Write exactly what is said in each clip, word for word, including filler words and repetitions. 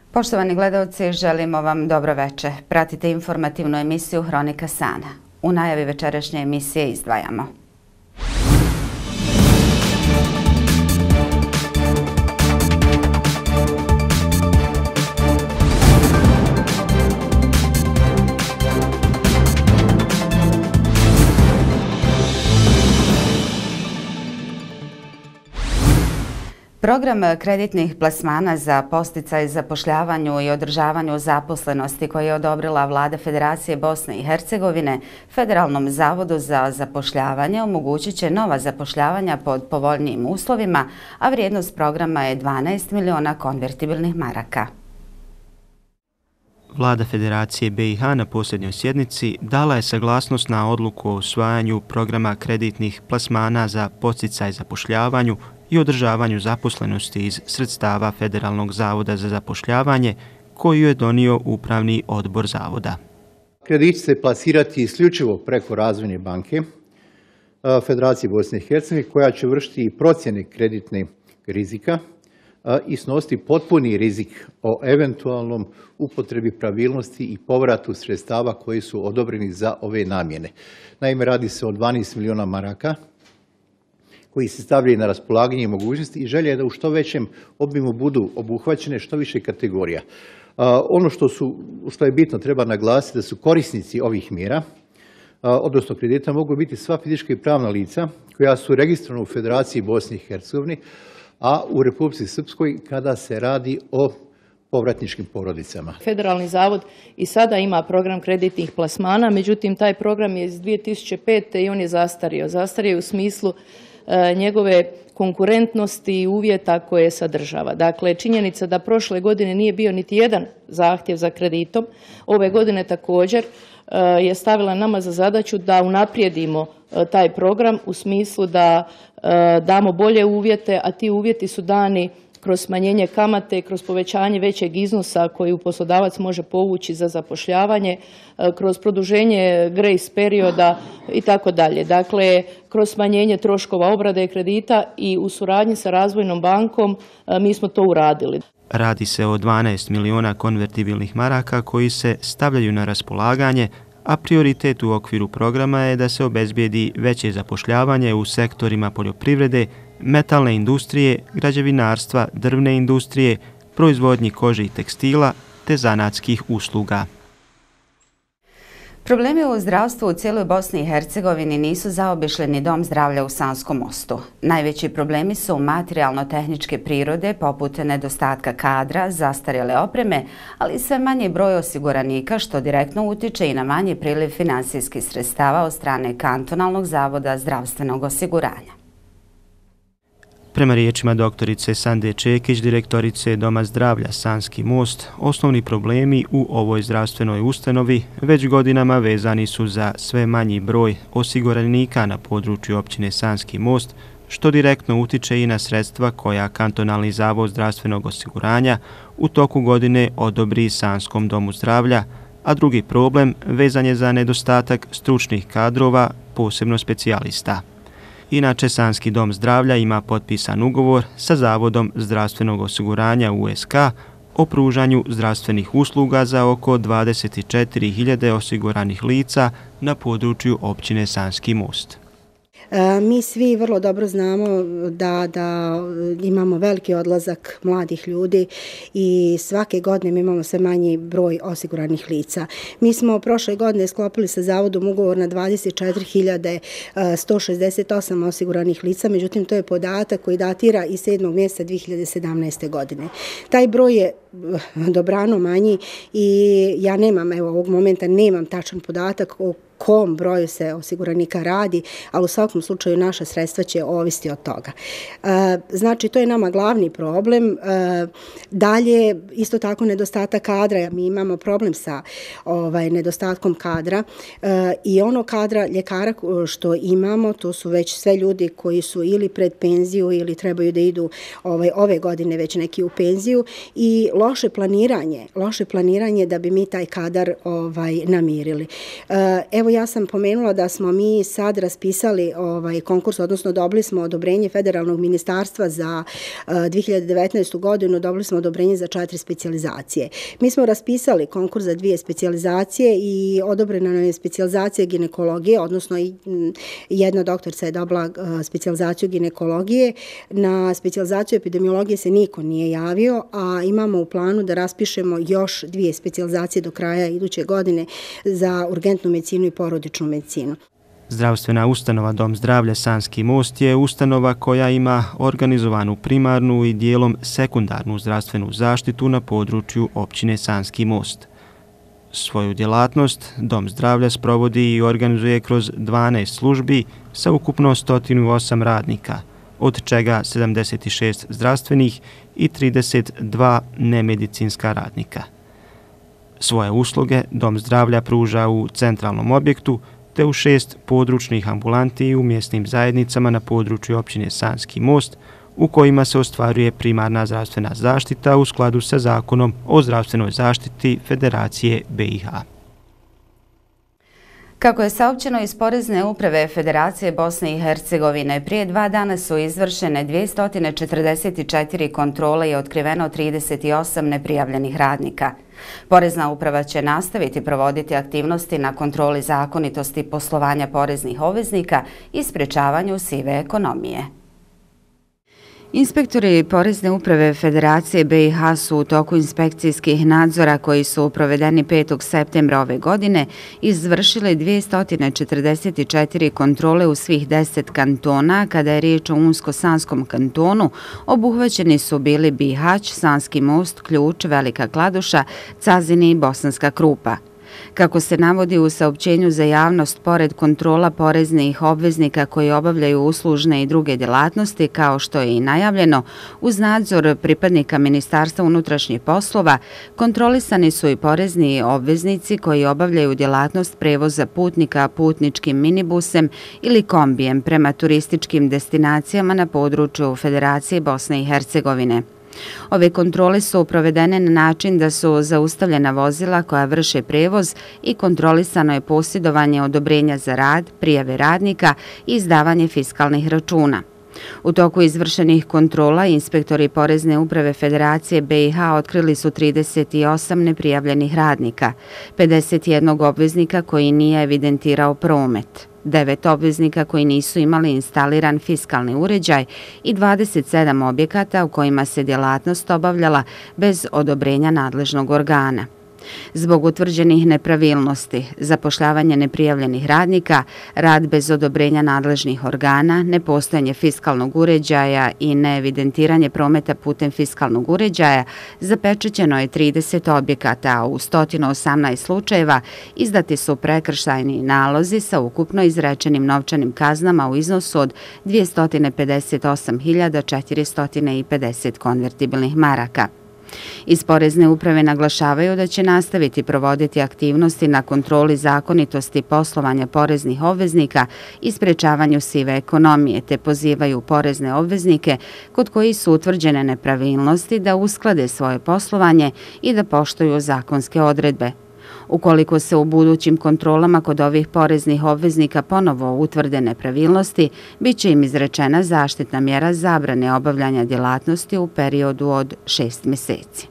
Poštovani gledalci, želimo vam dobro veče. Pratite informativnu emisiju Hronika Sana. U najavi večerašnje emisije izdvajamo. Program kreditnih plasmana za podsticaj zapošljavanju i održavanju zaposlenosti koji je odobrila Vlada Federacije Bosne i Hercegovine Federalnom zavodu za zapošljavanje omogućit će nova zapošljavanja pod povoljnijim uslovima, a vrijednost programa je dvanaest miliona konvertibilnih maraka. Vlada Federacije B i H na posljednjoj sjednici dala je saglasnost na odluku o usvajanju programa kreditnih plasmana za podsticaj zapošljavanju i održavanju zaposlenosti iz sredstava Federalnog zavoda za zapošljavanje koju je donio Upravni odbor zavoda. Kredit će se plasirati isključivo preko Razvojne banke Federacije Bosne i Hercegovine koja će vršiti i procjene kreditnih rizika i snositi potpuni rizik o eventualnom upotrebi pravilnosti i povratu sredstava koji su odobreni za ove namjene. Naime, radi se o dvanaest miliona maraka koji se stavljaju na raspolaganje i mogućnosti i želja je da u što većem obimu budu obuhvaćene što više kategorija. Ono što, su, što je bitno treba naglasiti da su korisnici ovih mjera, odnosno kredita, mogu biti sva fizička i pravna lica koja su registrovana u Federaciji Bosne i Hercegovine, a u Republici Srpskoj kada se radi o povratničkim porodicama. Federalni zavod i sada ima program kreditnih plasmana, međutim taj program je iz dvije tisuće pete. i on je zastario. Zastario u smislu e, njegove konkurentnosti i uvjeta koje sadržava. Dakle, činjenica da prošle godine nije bio niti jedan zahtjev za kreditom, ove godine također e, je stavila nama za zadaću da unaprijedimo e, taj program u smislu da e, damo bolje uvjete, a ti uvjeti su dani kroz smanjenje kamate, kroz povećanje većeg iznosa koju poslodavac može povući za zapošljavanje, kroz produženje grace perioda i tako dalje. Dakle, kroz smanjenje troškova obrade kredita i u suradnji sa Razvojnom bankom mi smo to uradili. Radi se o dvanaest miliona konvertibilnih maraka koji se stavljaju na raspolaganje, a prioritet u okviru programa je da se obezbijedi veće zapošljavanje u sektorima poljoprivrede, metalne industrije, građevinarstva, drvne industrije, proizvodnji kože i tekstila te zanatskih usluga. Problemi u zdravstvu u cijeloj Bosni i Hercegovini nisu zaobišli ni Dom zdravlja u Sanskom Mostu. Najveći problemi su materijalno-tehničke prirode, poput nedostatka kadra, zastarjele opreme, ali i sve manji broj osiguranika, što direktno utiče i na manji priliv finansijskih sredstava od strane Kantonalnog zavoda zdravstvenog osiguranja. Prema riječima doktorice Sande Čekić, direktorice Doma zdravlja Sanski Most, osnovni problemi u ovoj zdravstvenoj ustanovi već godinama vezani su za sve manji broj osiguranika na području općine Sanski Most, što direktno utiče i na sredstva koja Kantonalni zavod zdravstvenog osiguranja u toku godine odobri Sanskom domu zdravlja, a drugi problem vezan je za nedostatak stručnih kadrova, posebno specijalista. Inače, Sanski dom zdravlja ima potpisan ugovor sa Zavodom zdravstvenog osiguranja U S K o pružanju zdravstvenih usluga za oko dvadeset četiri hiljade osiguranih lica na području općine Sanski Most. Mi svi vrlo dobro znamo da, da imamo veliki odlazak mladih ljudi i svake godine mi imamo sve manji broj osiguranih lica. Mi smo prošle godine sklopili sa Zavodom ugovor na dvadeset četiri hiljade sto šezdeset osam osiguranih lica, međutim to je podatak koji datira iz sedmog mjeseca dvije hiljade sedamnaeste. godine. Taj broj je dobrano manji i ja nemam, evo ovog momenta nemam tačan podatak o kom broju se osiguranika radi, ali u svakom slučaju naša sredstva će ovisiti od toga. Znači, to je nama glavni problem. Dalje, isto tako nedostatak kadra. Mi imamo problem sa ovaj, nedostatkom kadra i ono kadra ljekara što imamo, to su već sve ljudi koji su ili pred penziju ili trebaju da idu ovaj, ove godine već neki u penziju i loše planiranje, loše planiranje da bi mi taj kadar ovaj, namirili. Evo, Evo ja sam pomenula da smo mi sad raspisali ovaj konkurs, odnosno dobili smo odobrenje Federalnog ministarstva za dvije hiljade devetnaestu godinu, dobili smo odobrenje za četiri specijalizacije. Mi smo raspisali konkurs za dvije specijalizacije i odobrena nam je specijalizacija ginekologije, odnosno jedna doktorica je dobila specijalizaciju ginekologije. Na specijalizaciju epidemiologije se niko nije javio, a imamo u planu da raspišemo još dvije specijalizacije do kraja iduće godine za urgentnu medicinu i porodičnu medicinu. Zdravstvena ustanova Dom zdravlja Sanski most je ustanova koja ima organizovanu primarnu i dijelom sekundarnu zdravstvenu zaštitu na području općine Sanski most. Svoju djelatnost Dom zdravlja sprovodi i organizuje kroz dvanaest službi sa ukupno sto osam radnika, od čega sedamdeset šest zdravstvenih i trideset dva nemedicinska radnika. Svoje usluge Dom zdravlja pruža u centralnom objektu te u šest područnih ambulanti u mjesnim zajednicama na području općine Sanski most, u kojima se ostvaruje primarna zdravstvena zaštita u skladu sa Zakonom o zdravstvenoj zaštiti Federacije B i H. Kako je saopćeno iz Porezne uprave Federacije Bosne i Hercegovine, prije dva dana su izvršene dvjesto četrdeset četiri kontrole i otkriveno trideset osam neprijavljenih radnika. Porezna uprava će nastaviti provoditi aktivnosti na kontroli zakonitosti poslovanja poreznih obveznika i sprječavanju sive ekonomije. Inspektori Porezne uprave Federacije B i H su u toku inspekcijskih nadzora koji su provedeni petog septembra ove godine izvršili dvjesto četrdeset četiri kontrole u svih deset kantona. Kada je riječ o Unsko-Sanskom kantonu, obuhvaćeni su bili Bihać, Sanski most, Ključ, Velika Kladuša, Cazini i Bosanska Krupa. Kako se navodi u saopćenju za javnost, pored kontrola poreznih obveznika koji obavljaju uslužne i druge djelatnosti, kao što je i najavljeno, uz nadzor pripadnika Ministarstva unutrašnjih poslova, kontrolisani su i porezni obveznici koji obavljaju djelatnost prevoza putnika putničkim minibusem ili kombijem prema turističkim destinacijama na području Federacije Bosne i Hercegovine. Ove kontrole su provedene na način da su zaustavljena vozila koja vrše prevoz i kontrolisano je posjedovanje odobrenja za rad, prijave radnika i izdavanje fiskalnih računa. U toku izvršenih kontrola inspektori Porezne uprave Federacije B i H otkrili su trideset osam neprijavljenih radnika, pedeset jedan obveznika koji nije evidentirao promet, devet obveznika koji nisu imali instaliran fiskalni uređaj i dvadeset sedam objekata u kojima se djelatnost obavljala bez odobrenja nadležnog organa. Zbog utvrđenih nepravilnosti, zapošljavanje neprijavljenih radnika, rad bez odobrenja nadležnih organa, nepostojanje fiskalnog uređaja i neevidentiranje prometa putem fiskalnog uređaja, zapečaćeno je trideset objekata, a u sto osamnaest slučajeva izdati su prekršajni nalozi sa ukupno izrečenim novčanim kaznama u iznosu od dvjesto pedeset osam hiljada četiristo pedeset konvertibilnih maraka. Iz Porezne uprave naglašavaju da će nastaviti provoditi aktivnosti na kontroli zakonitosti poslovanja poreznih obveznika i sprječavanju sive ekonomije, te pozivaju porezne obveznike kod kojih su utvrđene nepravilnosti da usklade svoje poslovanje i da poštuju zakonske odredbe. Ukoliko se u budućim kontrolama kod ovih poreznih obveznika ponovo utvrde nepravilnosti, bit će im izrečena zaštitna mjera zabrane obavljanja djelatnosti u periodu od šest mjeseci.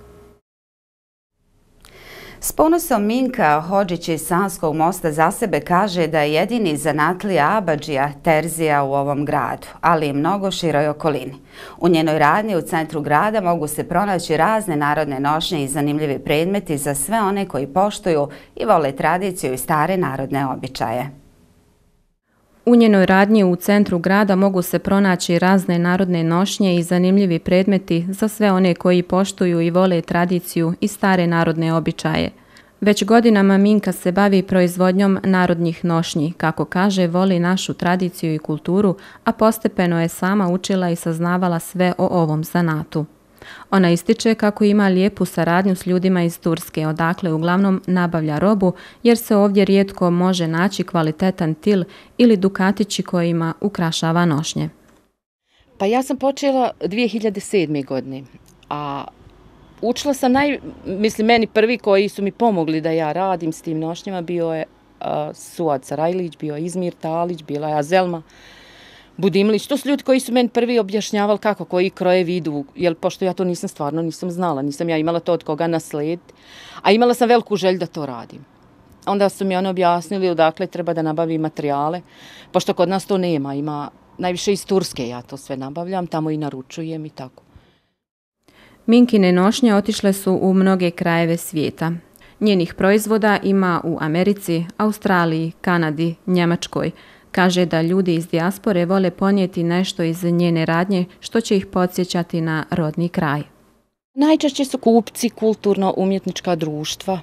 S ponosom Minka Hodžić iz Sanskog mosta za sebe kaže da je jedini zanatlija abadžija terzija u ovom gradu, ali i mnogo široj okolini. U njenoj radnji u centru grada mogu se pronaći razne narodne nošnje i zanimljivi predmeti za sve one koji poštuju i vole tradiciju i stare narodne običaje. U njenoj radnji u centru grada mogu se pronaći razne narodne nošnje i zanimljivi predmeti za sve one koji poštuju i vole tradiciju i stare narodne običaje. Već godinama Minka se bavi proizvodnjom narodnih nošnji. Kako kaže, voli našu tradiciju i kulturu, a postepeno je sama učila i saznavala sve o ovom zanatu. Ona ističe kako ima lijepu saradnju s ljudima iz Turske, odakle uglavnom nabavlja robu, jer se ovdje rijetko može naći kvalitetan til ili dukatići kojima ukrašava nošnje. Pa ja sam počela dvije hiljade sedme. godine, a učila sam, naj, mislim, meni prvi koji su mi pomogli da ja radim s tim nošnjama bio je Suad Sarajlić, bio je Izmir Talić, bila je Azelma Budimlić. To su ljudi koji su meni prvi objašnjavali kako koji krojevi idu, jer pošto ja to nisam stvarno nisam znala, nisam ja imala to od koga naslediti, a imala sam veliku želju da to radim. Onda su mi oni objasnili odakle treba da nabavim materijale, pošto kod nas to nema, ima najviše iz Turske, ja to sve nabavljam, tamo i naručujem i tako. Minkine nošnje otišle su u mnoge krajeve svijeta. Njenih proizvoda ima u Americi, Australiji, Kanadi, Njemačkoj. Kaže da ljudi iz dijaspore vole ponijeti nešto iz njene radnje što će ih podsjećati na rodni kraj. Najčešće su kupci kulturno-umjetnička društva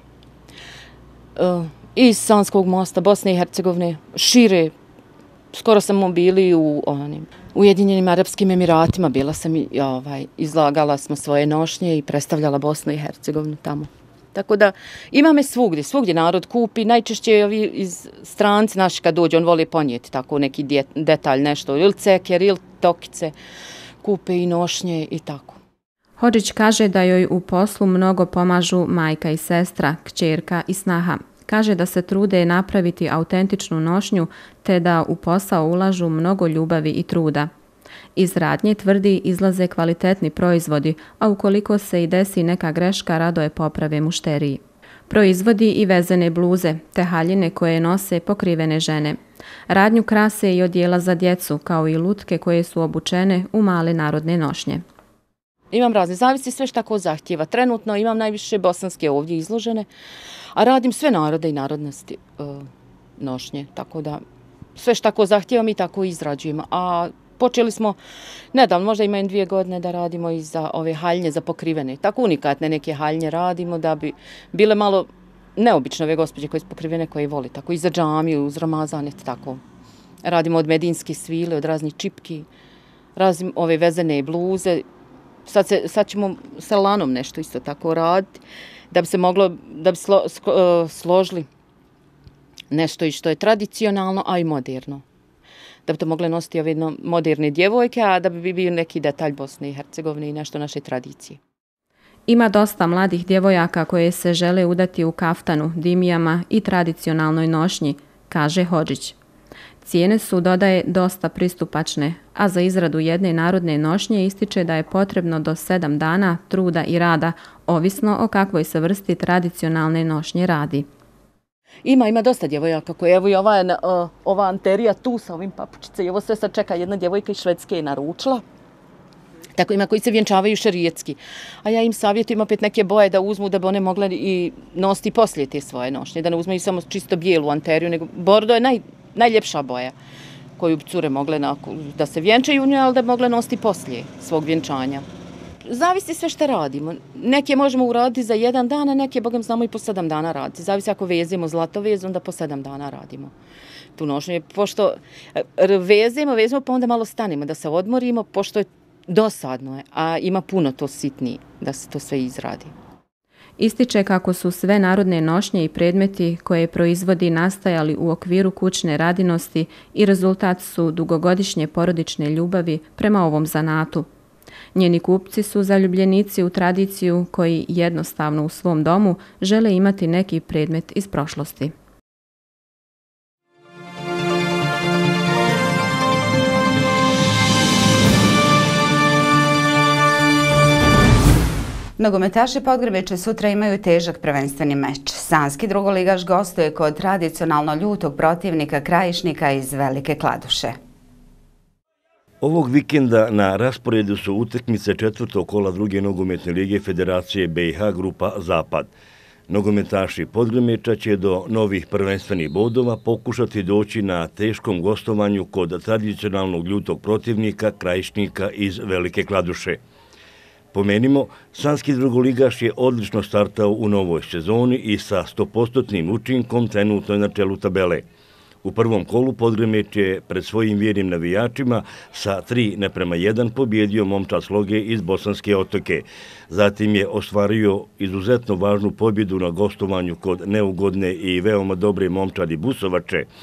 iz Sanskog mosta, Bosne i Hercegovine, šire. Skoro smo bili u onim Ujedinjenim Arapskim Emiratima, bila sam i ovaj, izlagala smo svoje nošnje i predstavljala Bosnu i Hercegovinu tamo. Tako da ima me svugdje, svugdje narod kupi, najčešće ovi iz stranci naši kad dođe, on voli ponijeti tako neki detalj, nešto, ili ceker, ili tokice, kupe i nošnje i tako. Hodžić kaže da joj u poslu mnogo pomažu majka i sestra, kćerka i snaha. Kaže da se trude napraviti autentičnu nošnju te da u posao ulažu mnogo ljubavi i truda. Iz radnje, tvrdi, izlaze kvalitetni proizvodi, a ukoliko se i desi neka greška, rado je poprave mušteriji. Proizvodi i vezane bluze, te haljine koje nose pokrivene žene. Radnju krase i odjela za djecu, kao i lutke koje su obučene u male narodne nošnje. Imam razne, zavisi sve šta ko zahtjeva. Trenutno imam najviše bosanske ovdje izložene, a radim sve narode i narodnosti uh, nošnje, tako da sve šta ko zahtjeva mi tako izrađujemo. A počeli smo nedavno, možda ima dvije godine da radimo i za ove haljnje za pokrivene. Tako unikatne neke haljnje radimo da bi bile malo neobične ove gospođe koje su pokrivene, koje voli. Tako i za džamiju, uz Ramazan, tako. Radimo od medinske svile, od raznih čipki, razim ove vezene bluze. Sad, se, sad ćemo sa lanom nešto isto tako raditi, da bi se moglo, da bi slo, složili nešto i što je tradicionalno, a i moderno. Da bi to mogle nositi ove moderne djevojke, a da bi bio neki detalj Bosne i Hercegovine i nešto naše tradicije. Ima dosta mladih djevojaka koje se žele udati u kaftanu, dimijama i tradicionalnoj nošnji, kaže Hodžić. Cijene su, dodaje, dosta pristupačne, a za izradu jedne narodne nošnje ističe da je potrebno do sedam dana truda i rada, ovisno o kakvoj se vrsti tradicionalne nošnje radi. Ima, ima dosta djevojaka koje, evo i ova, uh, ova anterija tu sa ovim papučice i ovo sve sad čeka jedna djevojka iz Švedske je naručila. Tako ima koji se vjenčavaju šerijetski. A ja im savjetujem opet neke boje da uzmu da bi one mogle i nositi poslije te svoje nošnje, da ne uzmeju samo čisto bijelu anteriju, nego bordo je naj, najljepša boja koju bi cure mogle na, da se vjenčaju u njoj, ali da bi mogle nositi poslije svog vjenčanja. Zavisi sve što radimo. Neke možemo uraditi za jedan dan, a neke, bogam, znamo i po sedam dana raditi. Zavisi ako vezemo zlato vez, onda po sedam dana radimo tu nošnju. Pošto vezemo, vezemo, pa onda malo stanemo da se odmorimo, pošto je dosadno je, a ima puno to sitniji da se to sve izradi. Ističe kako su sve narodne nošnje i predmeti koje proizvodi nastajali u okviru kućne radinosti i rezultat su dugogodišnje porodične ljubavi prema ovom zanatu. Njeni kupci su zaljubljenici u tradiciju koji jednostavno u svom domu žele imati neki predmet iz prošlosti. Nogometaši Podgrebeče sutra imaju težak prvenstveni meč. Sanski drugoligaš gostuje kod tradicionalno ljutog protivnika Krajišnika iz Velike Kladuše. Ovog vikenda na rasporedu su utakmice četvrtog kola druge nogometne lige Federacije B i H grupa Zapad. Nogometaši Podgremeča će do novih prvenstvenih bodova pokušati doći na teškom gostovanju kod tradicionalnog ljutog protivnika Krajišnika iz Velike Kladuše. Pomenimo, sanski drugoligaš je odlično startao u novoj sezoni i sa stopostotnim učinkom trenutno je na čelu tabele. U prvom kolu Podgremeč je pred svojim vjernim navijačima sa tri naprema jedan pobjedio Momčad Sloge iz Bosanske Otoke. Zatim je ostvario izuzetno važnu pobjedu na gostovanju kod neugodne i veoma dobre Momčadi Busovače.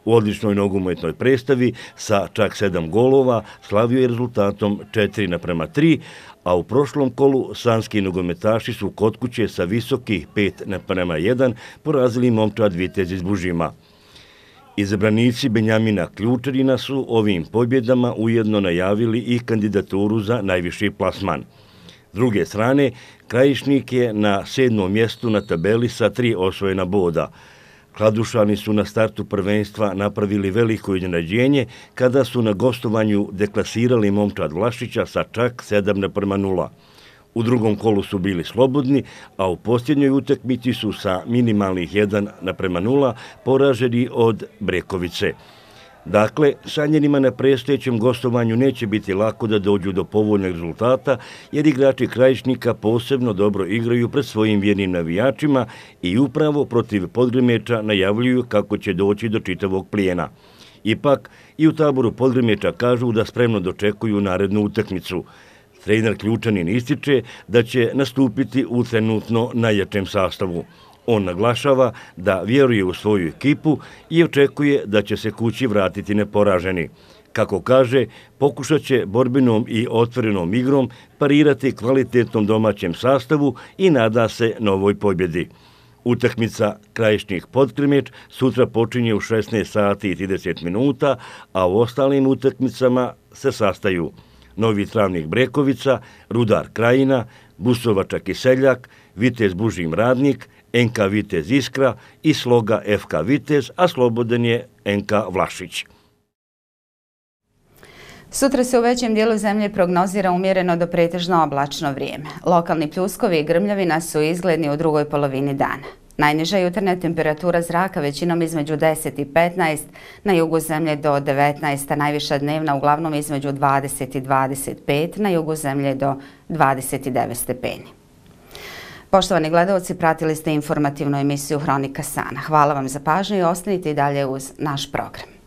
U odličnoj nogometnoj predstavi sa čak sedam golova slavio je rezultatom četiri naprema tri, a u prošlom kolu sanski nogometaši su kod kuće sa visokih pet naprema jedan porazili momčad Vitez iz Bužima. Izabranici Benjamina Ključarina su ovim pobjedama ujedno najavili i kandidaturu za najviši plasman. S druge strane, Krajišnik je na sedmom mjestu na tabeli sa tri osvojena boda. Kladušani su na startu prvenstva napravili veliko iznenađenje kada su na gostovanju deklasirali momčad Vlašića sa čak sedam naprema nula. U drugom kolu su bili slobodni, a u posljednjoj utakmici su sa minimalnih jedan naprema nula poraženi od Brekovice. Dakle, sanjenima na predstojećem gostovanju neće biti lako da dođu do povoljnog rezultata, jer igrači Krajišnika posebno dobro igraju pred svojim vjernim navijačima i upravo protiv Podgrmeča najavljuju kako će doći do čitavog plijena. Ipak, i u taboru Podgrmeča kažu da spremno dočekuju narednu utakmicu. Trener Ključanin ističe da će nastupiti u trenutno najjačem sastavu. On naglašava da vjeruje u svoju ekipu i očekuje da će se kući vratiti neporaženi. Kako kaže, pokušat će borbenom i otvorenom igrom parirati kvalitetnom domaćem sastavu i nada se novoj pobjedi. Utakmica Krajišnik Podgrmeč sutra počinje u šesnaest sati i trideset minuta, a u ostalim utakmicama se sastaju Novi Travnik Brekovica, Rudar Krajina, Busovača Kiseljak, Vitez Bužim Radnik, en ka Vitez Iskra i Sloga ef ka Vitez, a slobodan je en ka Vlašić. Sutra se u većem dijelu zemlje prognozira umjereno do pretežno oblačno vrijeme. Lokalni pljuskovi i grmljavina su izgledni u drugoj polovini dana. Najniža jutarnja temperatura zraka većinom između deset i petnaest, na jugu zemlje do devetnaest, a najviša dnevna uglavnom između dvadeset i dvadeset pet, na jugu zemlje do dvadeset devet stepeni. Poštovani gledalci, pratili ste informativnu emisiju Hronika Sana. Hvala vam za pažnju i ostanite i dalje uz naš program.